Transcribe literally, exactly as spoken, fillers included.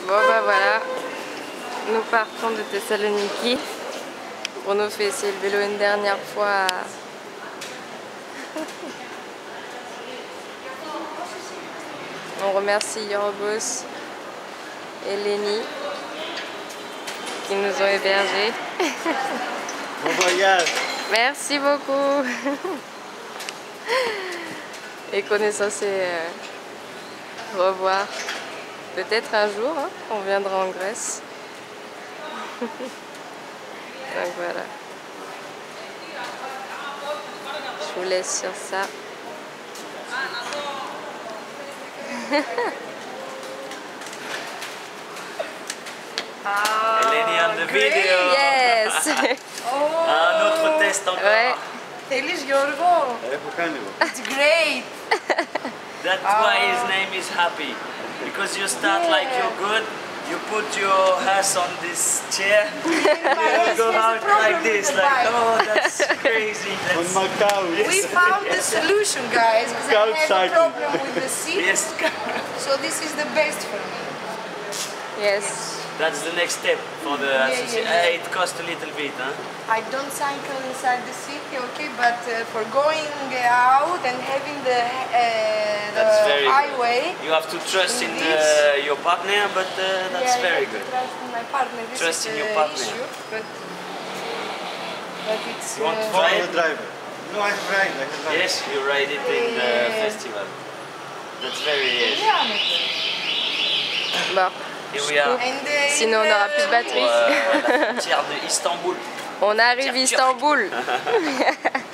Bon bah voilà, nous partons de Thessaloniki. On nous fait essayer le vélo une dernière fois. On remercie Giorgios et Eleni qui nous ont hébergés. Bon voyage. Merci beaucoup. Et qu'on est censé euh, revoir peut-être un jour, hein, on viendra en Grèce. Donc voilà. Je vous laisse sur ça. Ah, Eleni on the video. Yes. Oh. Un autre test encore. Ouais. Θέλεις Γιώργο? Έχω κάνει εγώ. It's great. That's Ah. why his name is Happy. Because you start Yeah. like you're good, you put your ass on this chair, you go out like this, like, oh, that's crazy. On That's, my couch. We found the solution, guys, because I Couch have a cycling. problem with the seat. yes, So this is the best for me. Yes. that's the next step for the Yeah, association. yeah, yeah. Uh, it costs a little bit, huh? I don't cycle inside the city, okay, but uh, for going out and having the, uh, That's the very good. highway. You have to trust in Indeed. uh, your partner, but uh, that's yeah, very I have good. to trust in my partner. This Trust is in the your partner. issue, but, but it's. You want to uh, try Follow it? the driver. No, I have tried. I have tried. Yes, you ride it in the Yeah. festival. That's very yes. diameter. Bon. Here we are. And, uh, Sinon, on in, n'aura uh, plus de batterie. Pour, euh, la frontière de Istanbul. On arrive à Turquie. Istanbul.